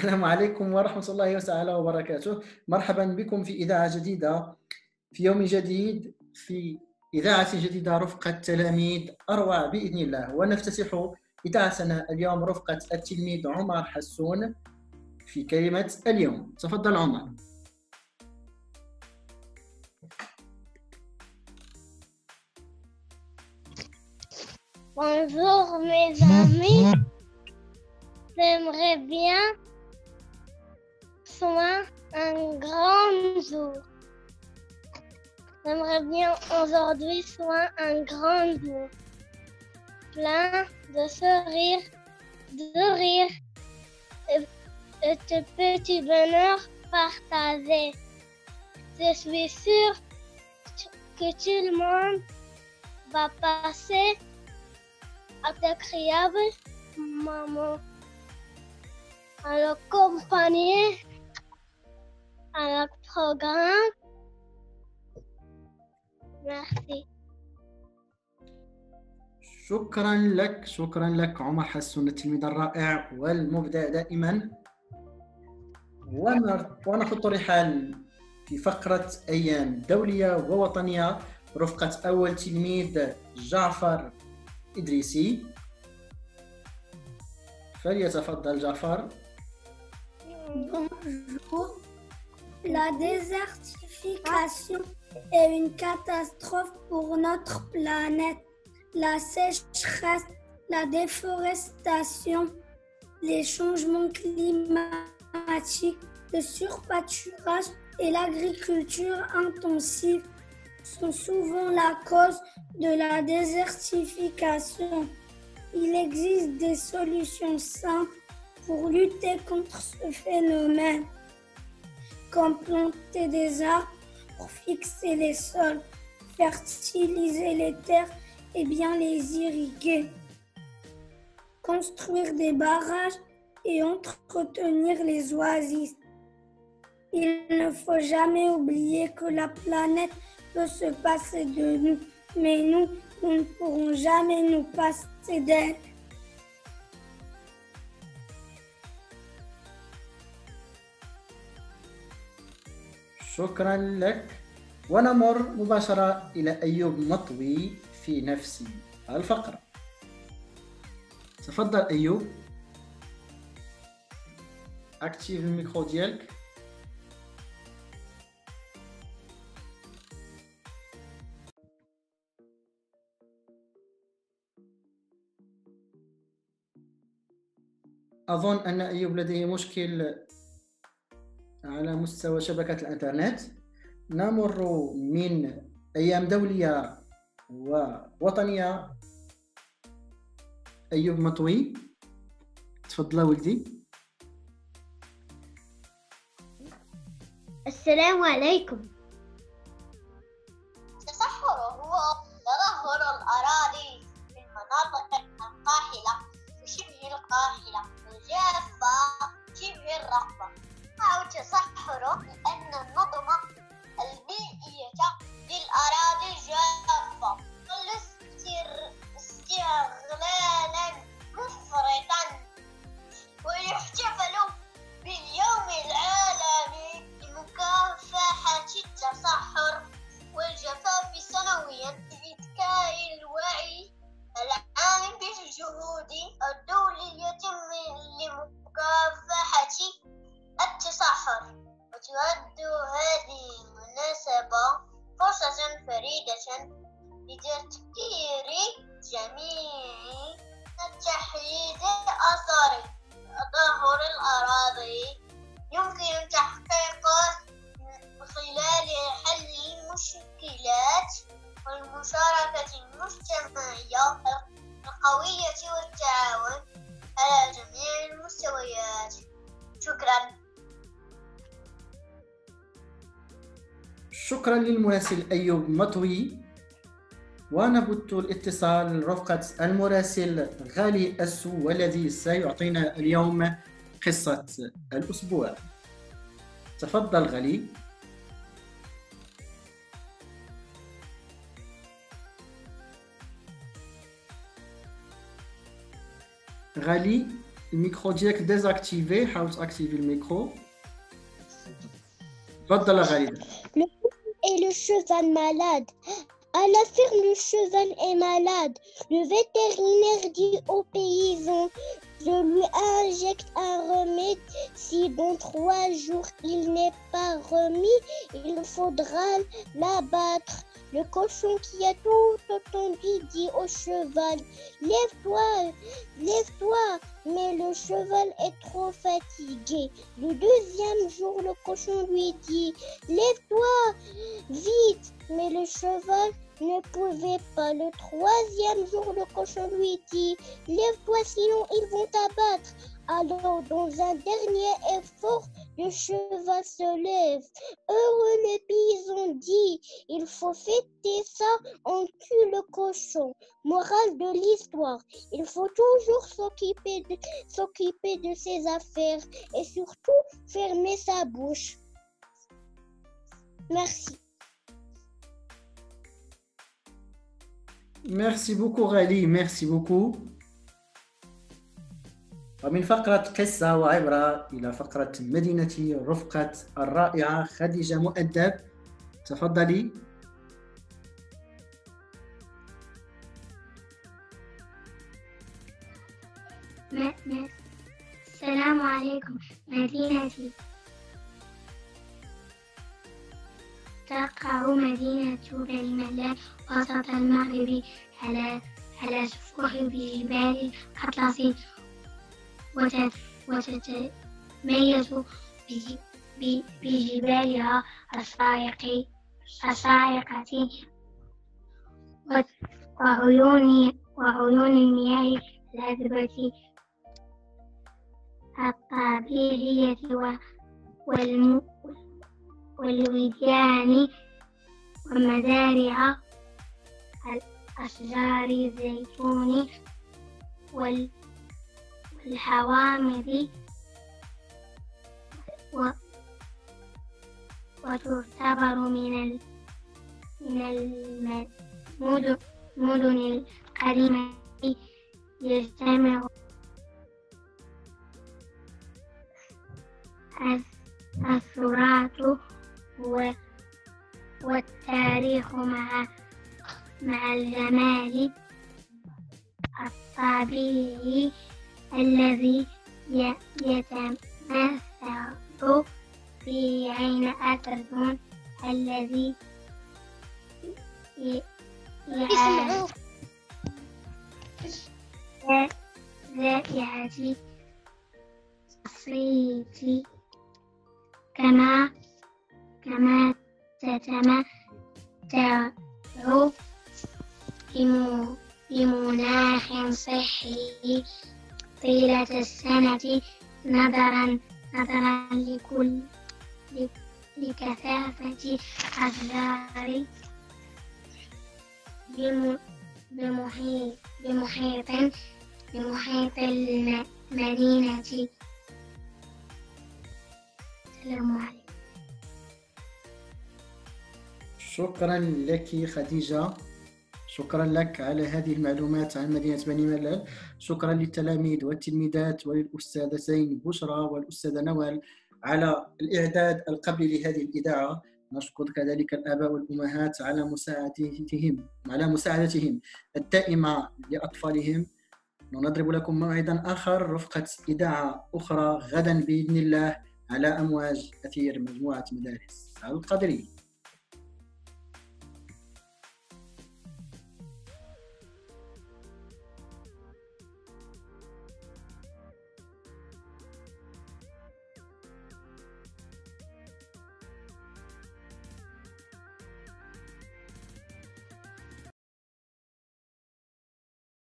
السلام عليكم ورحمة الله تعالى وبركاته. مرحبا بكم في إذاعة جديدة، في يوم جديد، في إذاعة جديدة رفقة تلاميذ أروع بإذن الله. ونفتتح إذاعتنا اليوم رفقة التلميذ عمر حسون في كلمة اليوم. تفضل عمر. Bonjour mes amis, j'aimerais bien soit un grand jour. J'aimerais bien aujourd'hui soit un grand jour, plein de sourires, de rire et de petits bonheurs partagés. Je suis sûre que tout le monde va passer agréable moment à l'accompagner à notre programme. Merci. شكرا لك عمر حسون، التلميذ الرائع والمبدع دائما. ونخط رحال في فقرة أيام دولية ووطنية رفقة أول تلميذ جعفر إدريسي. فليتفضل جعفر. Bonjour. La désertification est une catastrophe pour notre planète. La sécheresse, la déforestation, les changements climatiques, le surpâturage et l'agriculture intensive sont souvent la cause de la désertification. Il existe des solutions simples pour lutter contre ce phénomène, comme planter des arbres pour fixer les sols, fertiliser les terres et bien les irriguer, construire des barrages et entretenir les oasis. Il ne faut jamais oublier que la planète peut se passer de nous, mais nous ne pourrons jamais nous passer d'elle. شكرا لك. ونمر مباشرة إلى أيوب مطوي في نفس الفقرة. تفضل أيوب. أكتيف الميكرو ديالك. أظن أن أيوب لديه مشكل على مستوى شبكة الإنترنت. نمر من أيام دولية ووطنية. أيوب مطوي، تفضل ولدي. السلام عليكم. التصحر هو تدهور الأراضي في المناطق القاحلة وشبه القاحلة والجافة شبه الرقبة، أو تصحر لأن النظم البيئية للأراضي جافة استغلالا مفرطا. ويحتفل باليوم العالمي لمكافحة التصحر والجفاف سنويا لإذكاء الوعي العام بالجهود الدولية لمكافحة التصحر. وتعد هذه المناسبة فرصة فريدة لتذكير جميع تحديد آثار تدهور الأراضي يمكن تحقيقه من خلال حل المشكلات والمشاركة المجتمعية القوية والتعاون على جميع المستويات. شكرا. شكرا للمراسل أيوب مطوي. ونبت الاتصال رفقة المراسل غالي السو والذي سيعطينا اليوم قصة الأسبوع. تفضل غالي. غالي الميكرو ديالك ديزاكتيفي، حاول تاكتيفي الميكرو. تفضل غالبا. Et le cheval malade. À la ferme, le cheval est malade. Le vétérinaire dit aux paysans, je lui injecte un remède. Si dans 3 jours il n'est pas remis, il faudra l'abattre. Le cochon qui a tout entendu dit au cheval, lève-toi, lève-toi. Mais le cheval est trop fatigué. Le 2e jour, le cochon lui dit, lève-toi, vite. Mais le cheval ne pouvait pas. Le 3e jour, le cochon lui dit, lève-toi, sinon ils vont t'abattre. Alors, dans un dernier effort, le cheval se lève. Heureux le paysan dit, il faut fêter ça, on tue le cochon. Morale de l'histoire, il faut toujours s'occuper de ses affaires et surtout fermer sa bouche. Merci. Merci beaucoup غالي، merci beaucoup. ومن فقرة قصة وعبرة إلى فقرة مدينتي رفقة الرائعة خديجة مؤدب، تفضلي. السلام عليكم. مدينتي تقع مدينة بني ملال وسط المغرب على سفوح بجبال الأطلس، وتتميز بجبالها الشاهقة وعيون المياه العذبة الطبيعية والوديان ومزارع أشجار الزيتون والحوامض، وتعتبر من المدن القديمة. يجتمع التراث والتاريخ مع الجمال الطبيعي الذي يتمثل في عين أتربون الذي رائعة الصيد، كما تتمتع بمناخ صحي طيلة السنة، نظرا لكثافة أشجار بمحيط المدينة. السلام عليكم. شكرا لك خديجة، شكرا لك على هذه المعلومات عن مدينة بني ملال. شكرا للتلاميذ والتلميذات وللأستاذتين بشرى والأستاذة نوال على الإعداد القبلي لهذه الإذاعة. نشكر كذلك الآباء والأمهات على مساعدتهم الدائمة لأطفالهم. ونضرب لكم موعدا آخر رفقة إذاعة أخرى غدا بإذن الله على أمواج أثير مجموعة مدارس القدرية.